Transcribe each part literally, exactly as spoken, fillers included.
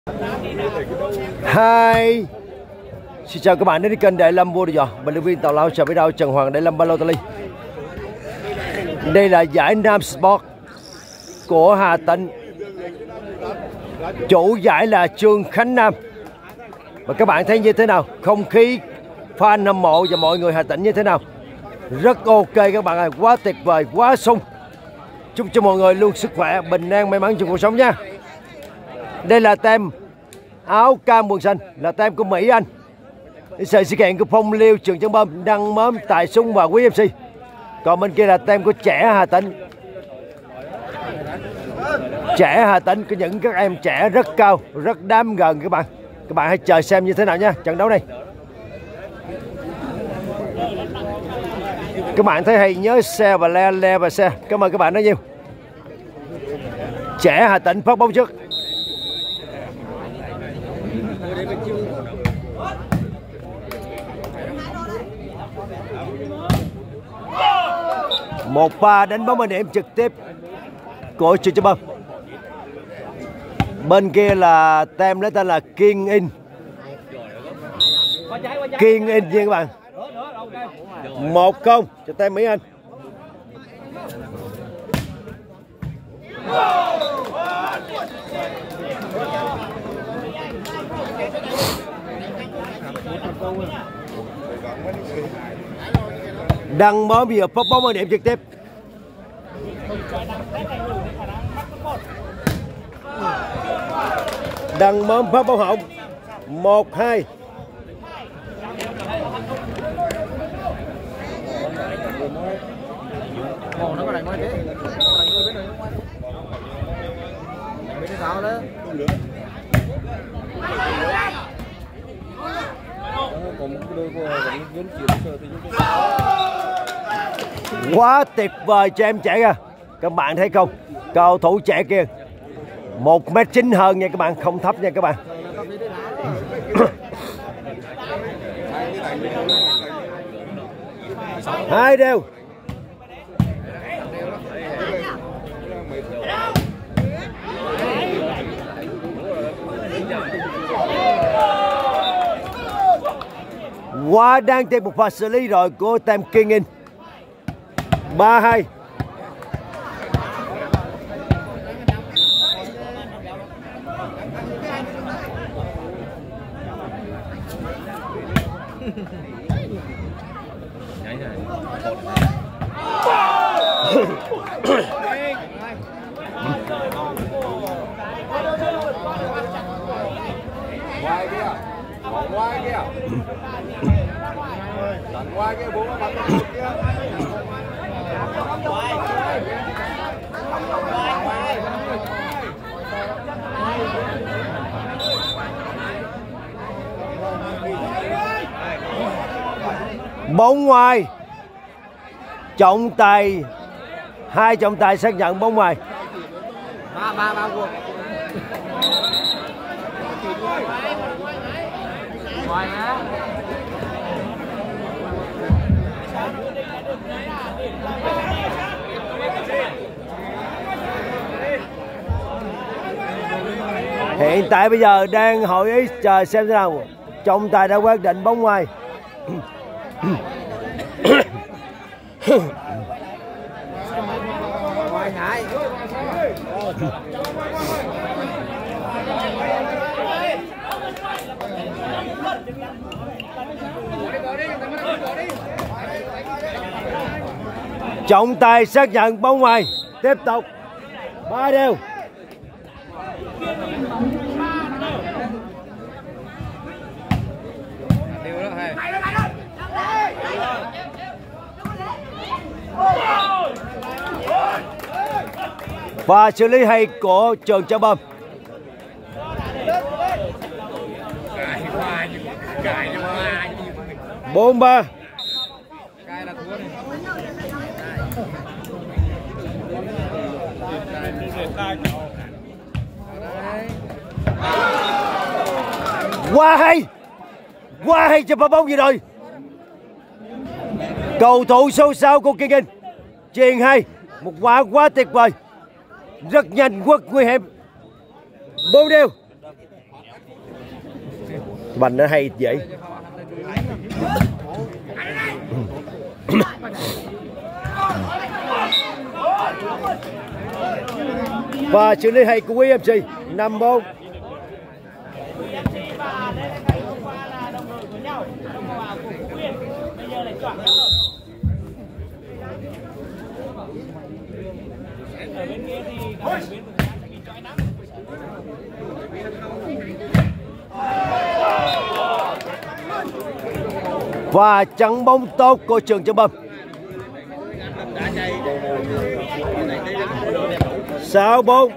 Hi, xin chào các bạn đến với kênh Đại Lâm Vô Địch. Bình luận viên tào lao chào với đau Trần Hoàng Đại Lâm Balotelli. Đây là giải Nam Sport của Hà Tĩnh. Chủ giải là Trương Khánh Nam. Và các bạn thấy như thế nào? Không khí fan hâm mộ và mọi người Hà Tĩnh như thế nào? Rất ok các bạn ơi, quá tuyệt vời, quá sung. Chúc cho mọi người luôn sức khỏe, bình an, may mắn trong cuộc sống nha. Đây là tem áo cam quần xanh, là tem của Mỹ Anh. Sự sự kiện của Phong Liêu, Trường Chân Bơm, Đăng Mớm, Tài Sung và Quý em xê. Còn bên kia là tem của trẻ Hà Tĩnh. Trẻ Hà Tĩnh có những các em trẻ rất cao, rất đam gần các bạn. Các bạn hãy chờ xem như thế nào nha, trận đấu này. Các bạn thấy hay nhớ xe và le le và xe. Cảm ơn các bạn rất nhiều. Trẻ Hà Tĩnh phát bóng trước. Một pha đánh bóng bên điểm trực tiếp của Trường Chân Bơm. Bên kia là tem lấy tên là Kiên In. Kiên In nha các bạn. Một không cho tem Mỹ Anh. Đăng Mớm bây giờ phát bóng ở điểm trực tiếp. Đăng Mớm phát bóng hỏng. Một hai. Nó có đánh ngoài thế. Nó đánh người bên này không bên sao đó. Quá tuyệt vời cho em trẻ kìa. Các bạn thấy không? Cầu thủ trẻ kia một mét chín hơn nha các bạn, không thấp nha các bạn. Hai đều. Quá đang tìm một pha xử lý rồi của tem Kiên In. Ba hai. Ngoài kia, ngoài kia, ngoài kia bố bắn kia. Bóng ngoài. Trọng tài, hai trọng tài xác nhận bóng ngoài. Ba ba ba cuộc. Ngoài á. Hiện tại bây giờ đang hội ý chờ xem thế nào. Trọng tài đã quyết định bóng ngoài. Ngoài ngại. Trọng tài xác nhận bóng ngoài. Tiếp tục. Ba đều. Và xử lý hay của Trường Chân Bơm. Bốn ba. Quá hay. Quá hay cho pha bóng gì rồi. Cầu thủ số sáu của Kiên In chuyền hay. Một quả quá tuyệt vời. Rất nhanh, rất nguy hiểm. Bốn đều. Bành nó hay vậy. Và xử lý hay của Quý ép xê năm bốn. Và chắn bóng tốt của Trường Châm Bơm. Sáu bốn.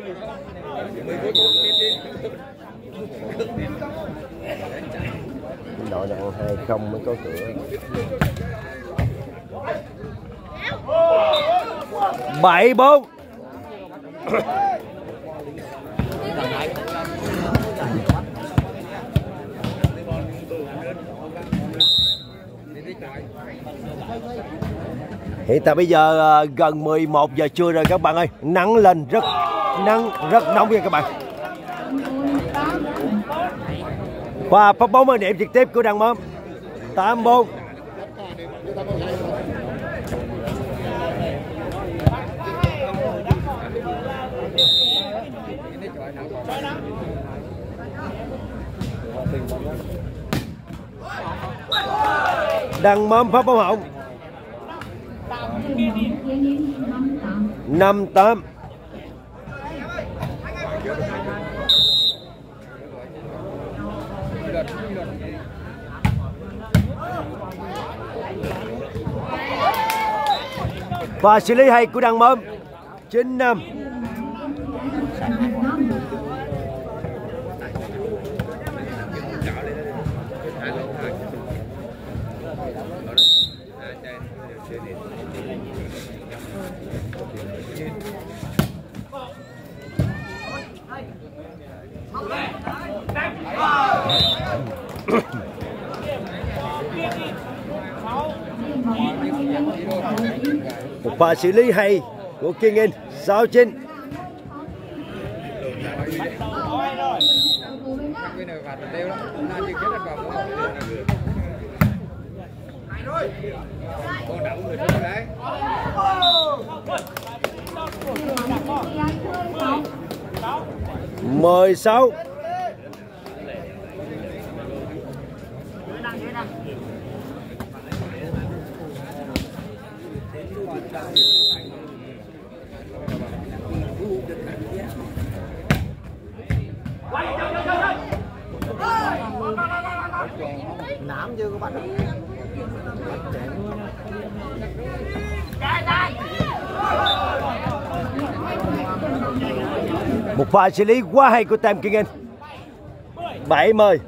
Đội này ăn hai không mới có cửa. Bảy bốn. Hiện tại bây giờ gần mười một giờ trưa rồi các bạn ơi. Nắng lên rất nắng rất nóng nha các bạn. Và phát bóng ở điểm trực tiếp của Đăng Mớm. Tám bốn. Đăng Mớm phát bóng hỏng. Năm tám. Và xử lý hay của Đăng Mớm. Chín năm. Một pha xử lý hay của Kiên In. Sáu chín. Mười sáu. Nắm chưa có bắt được. Một pha xử lý quá hay của Tam Kiên In. Bảy mươi.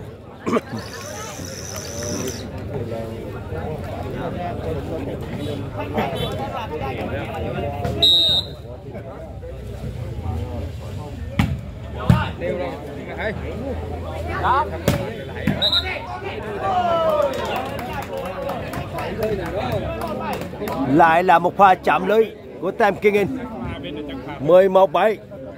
Lại là một pha chạm lưới của Tam Kiên In. Mười một bảy.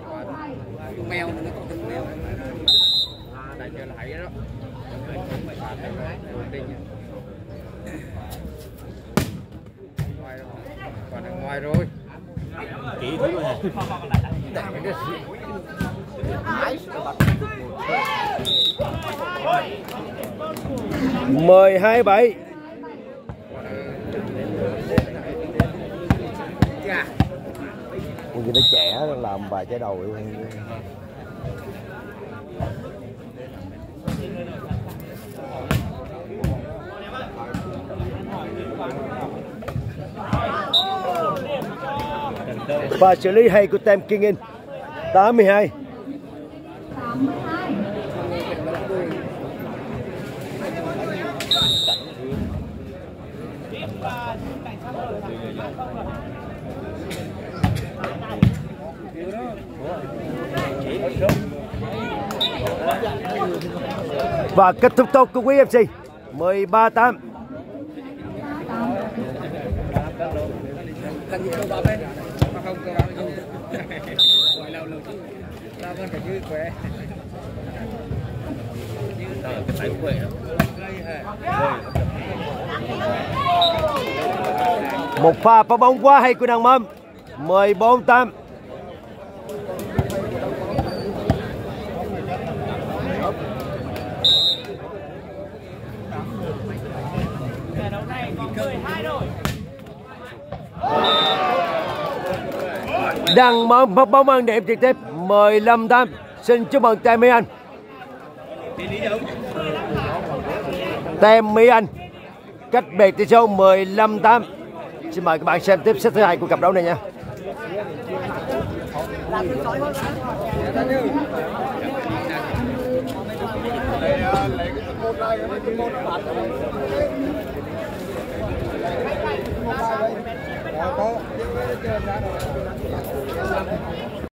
Ngoài rồi. Chỉ thứ này. Mười hai bảy. Ôi, nó trẻ làm vài trái đầu. Và xử lý hay của Tam Kiên In. Tám mươi hai. Và kết thúc tốt của Quý ép xê. Mười ba tám. Một pha phá bóng quá hay của Đăng Mâm. mười bốn tám. Đăng Mâm phá bóng ăn điểm trực tiếp. mười lăm tám. Xin chúc mừng Tem Mỹ Anh. Tem Mỹ Anh cách biệt tỷ số mười lăm tám. Xin mời các bạn xem tiếp set thứ hai của cặp đấu này nha. Có.